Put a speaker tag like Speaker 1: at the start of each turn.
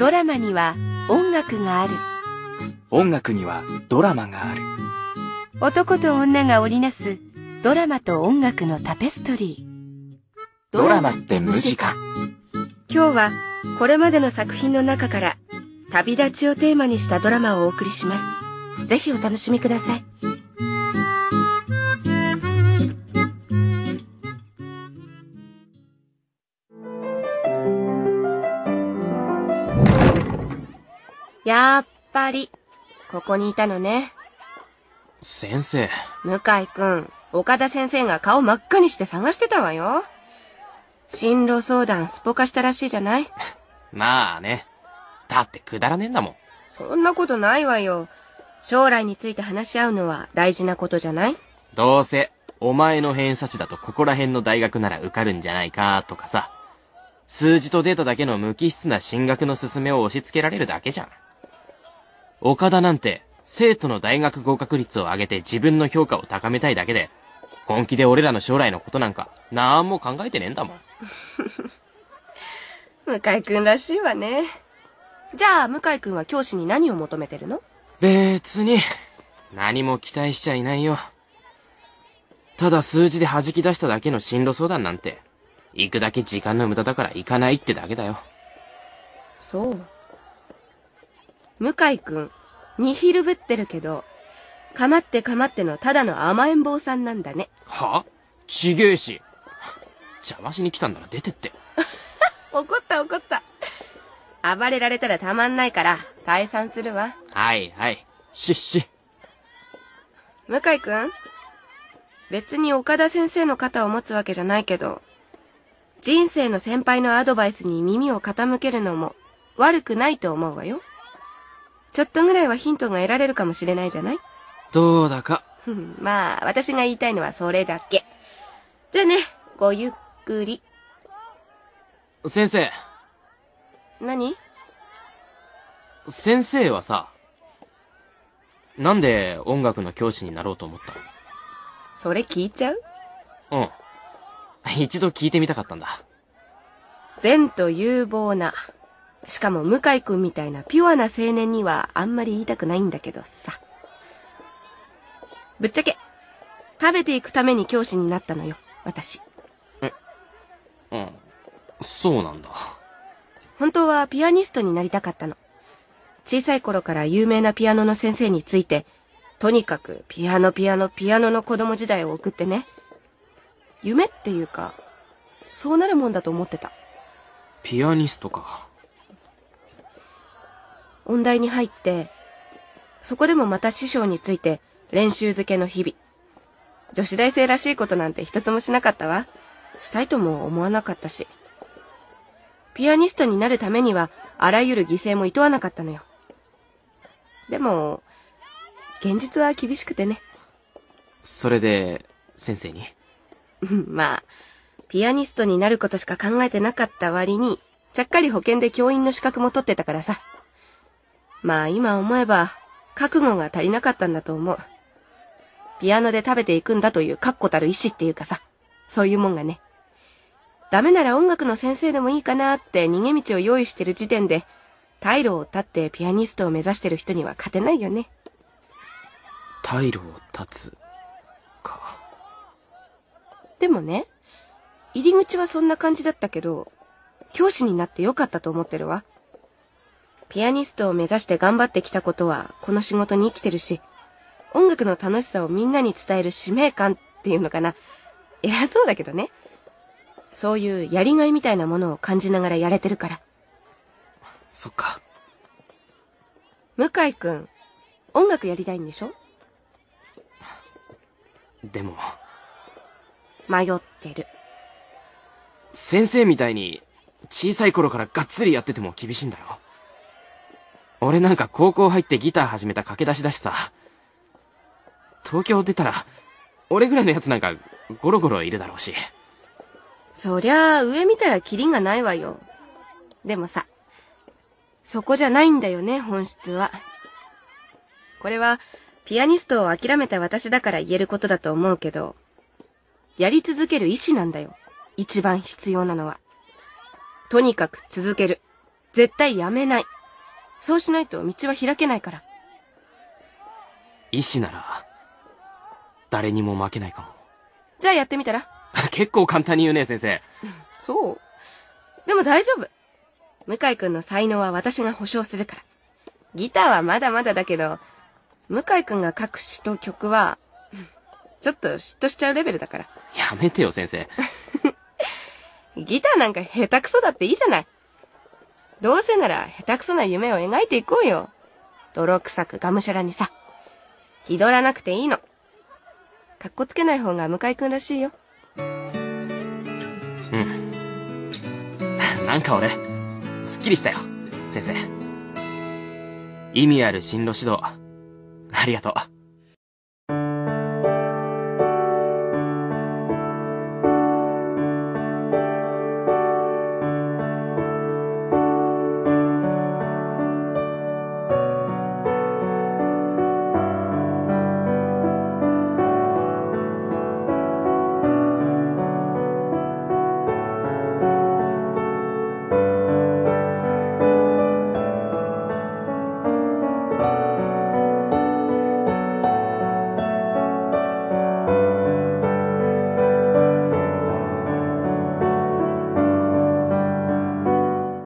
Speaker 1: ドラマには音楽がある。
Speaker 2: 音楽にはドラマがある。
Speaker 1: 男と女が織りなすドラマと音楽のタペストリー。
Speaker 2: ドラマって無時間。
Speaker 1: 今日はこれまでの作品の中から旅立ちをテーマにしたドラマをお送りします。ぜひお楽しみください。やっぱりここにいたのね。
Speaker 2: 先生。
Speaker 1: 向井くん、岡田先生が顔真っ赤にして探してたわよ。進路相談すっぽかしたらしいじゃない。
Speaker 2: まあね。だってくだらねえんだもん。
Speaker 1: そんなことないわよ。将来について話し合うのは大事なことじゃない？
Speaker 2: どうせお前の偏差値だとここら辺の大学なら受かるんじゃないかとかさ。数字とデータだけの無機質な進学の勧めを押し付けられるだけじゃん。岡田なんて生徒の大学合格率を上げて自分の評価を高めたいだけで、本気で俺らの将来のことなんかなんも考えてねえんだもん。
Speaker 1: 向井くんらしいわね。じゃあ向井くんは教師に何を求めてるの？
Speaker 2: 別に何も期待しちゃいないよ。ただ数字で弾き出しただけの進路相談なんて行くだけ時間の無駄だから行かないってだけだよ。
Speaker 1: そう。向井くんにひるぶってるけど、かまってかまってのただの甘えん坊さんなんだね。
Speaker 2: は？ちげえし。邪魔しに来たんなら出てって。
Speaker 1: 怒った怒った。暴れられたらたまんないから退散するわ。
Speaker 2: はいはい。しっし。
Speaker 1: 向井くん、別に岡田先生の肩を持つわけじゃないけど、人生の先輩のアドバイスに耳を傾けるのも悪くないと思うわよ。ちょっとぐらいはヒントが得られるかもしれないじゃない？
Speaker 2: どうだか。
Speaker 1: まあ、私が言いたいのはそれだけ。じゃあね、ごゆっくり。
Speaker 2: 先生。
Speaker 1: 何？
Speaker 2: 先生はさ、なんで音楽の教師になろうと思ったの？
Speaker 1: それ聞いちゃう？
Speaker 2: うん。一度聞いてみたかったんだ。
Speaker 1: 善と有望な、しかも向井くんみたいなピュアな青年にはあんまり言いたくないんだけどさ。ぶっちゃけ、食べていくために教師になったのよ、私。
Speaker 2: うん。そうなんだ。
Speaker 1: 本当はピアニストになりたかったの。小さい頃から有名なピアノの先生について、とにかくピアノの子供時代を送ってね。夢っていうか、そうなるもんだと思ってた。
Speaker 2: ピアニストか。
Speaker 1: 音大に入って、そこでもまた師匠について練習漬けの日々。女子大生らしいことなんて一つもしなかったわ。したいとも思わなかったし。ピアニストになるためにはあらゆる犠牲も厭わなかったのよ。でも、現実は厳しくてね。
Speaker 2: それで、先生に？
Speaker 1: まあ、ピアニストになることしか考えてなかった割に、ちゃっかり保険で教員の資格も取ってたからさ。まあ今思えば、覚悟が足りなかったんだと思う。ピアノで食べていくんだという確固たる意志っていうかさ、そういうもんがね。ダメなら音楽の先生でもいいかなって逃げ道を用意してる時点で、退路を断ってピアニストを目指してる人には勝てないよね。
Speaker 2: 退路を断つか。
Speaker 1: でもね、入り口はそんな感じだったけど、教師になってよかったと思ってるわ。ピアニストを目指して頑張ってきたことはこの仕事に生きてるし、音楽の楽しさをみんなに伝える使命感っていうのかな。偉そうだけどね。そういうやりがいみたいなものを感じながらやれてるから。
Speaker 2: そっか。
Speaker 1: 向井くん、音楽やりたいんでしょ？
Speaker 2: でも。
Speaker 1: 迷ってる。
Speaker 2: 先生みたいに小さい頃からがっつりやってても厳しいんだよ。俺なんか高校入ってギター始めた駆け出しだしさ。東京出たら、俺ぐらいのやつなんかゴロゴロいるだろうし。
Speaker 1: そりゃあ上見たらキリがないわよ。でもさ、そこじゃないんだよね、本質は。これはピアニストを諦めた私だから言えることだと思うけど、やり続ける意志なんだよ。一番必要なのは。とにかく続ける。絶対やめない。 そうしないと道は開けないから。
Speaker 2: 医師なら、誰にも負けないかも。
Speaker 1: じゃあやってみたら？
Speaker 2: 結構簡単に言うね、先生。
Speaker 1: そう。でも大丈夫。向井くんの才能は私が保証するから。ギターはまだまだだけど、向井くんが書く詩と曲は、ちょっと嫉妬しちゃうレベルだから。
Speaker 2: やめてよ、先生。
Speaker 1: ギターなんか下手くそだっていいじゃない。どうせなら下手くそな夢を描いていこうよ。泥臭くがむしゃらにさ。気取らなくていいの。かっこつけない方が向井くんらしいよ。
Speaker 2: うん。なんか俺、すっきりしたよ、先生。意味ある進路指導、ありがとう。